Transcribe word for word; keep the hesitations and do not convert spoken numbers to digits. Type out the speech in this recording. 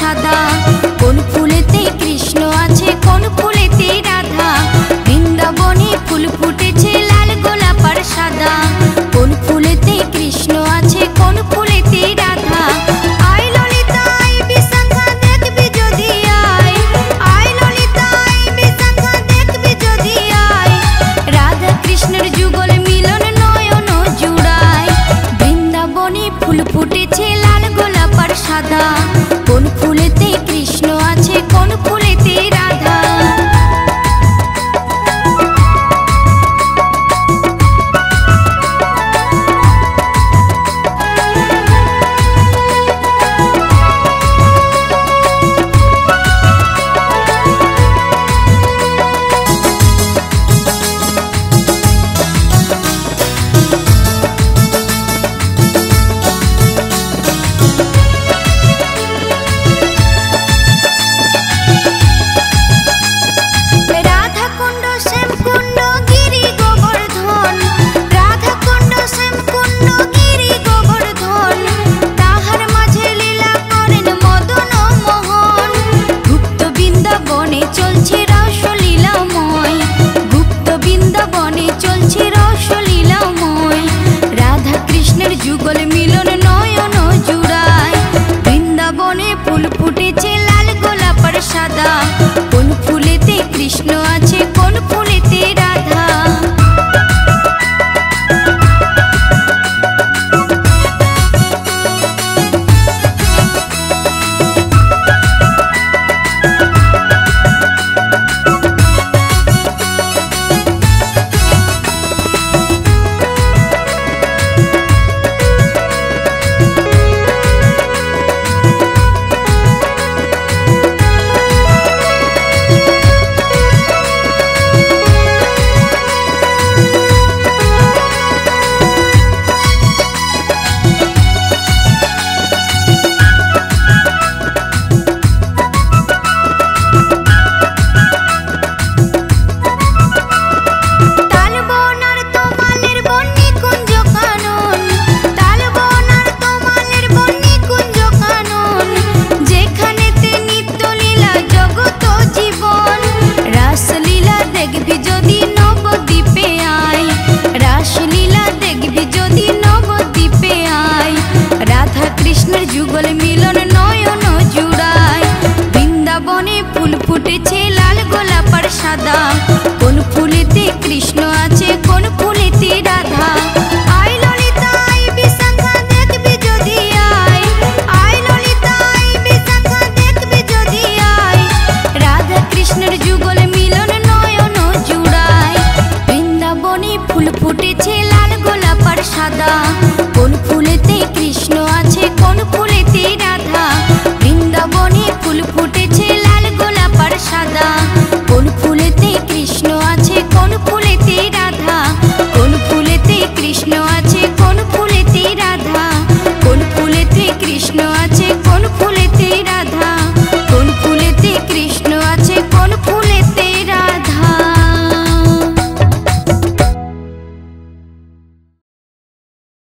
সাদা। কোন ফুলেতে কৃষ্ণ আছে কোন ফুলেতে রাধা, বৃন্দাবনে ফুল ফুটেছে লাল গোলাপ আর সাদা। কোন ফুলেতে কৃষ্ণ আছে কোন ফুলেতে রাধা, আয় ললিতা আয় বিশাখা দেখবি যদি আয়, আয় ললিতা আয় বিশাখা দেখবি যদি আয়। রাধা কৃষ্ণের যুগল মিলন নয়ন জুড়ায়, বৃন্দাবনে ফুল ফুটেছে লাল গোলাপ আর সাদা। কোন ফুলেতে কৃষ্ণ আছে কোন ফুলেতে রাধা। যুগল মিলন নয়ন জুড়ায়, বৃন্দাবনে ফুল ফুটেছে লাল গোলাপ আর সাদা। কোন ফুলেতে কৃষ্ণ আছে কোন ফুলেতে রাধা। যুগল মিলন নয়ন জুড়ায়, বৃন্দাবনে ফুল ফুটেছে লাল গোলাপ আর সাদা।